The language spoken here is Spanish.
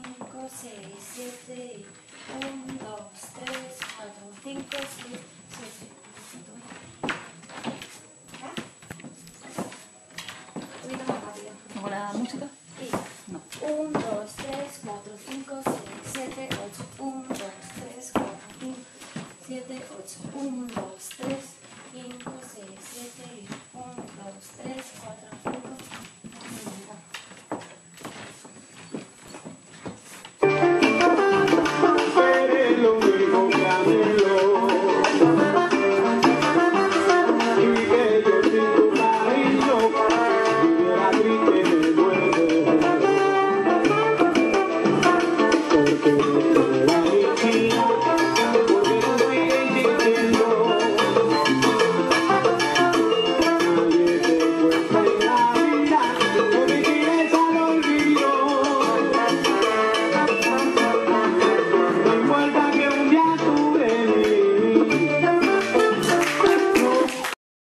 5, 6, 7, 1, 2, 3, 4, 5, 6, 7, 8. ¿Ah? Un poquito más rápido. ¿Con la música? Sí. No. 1,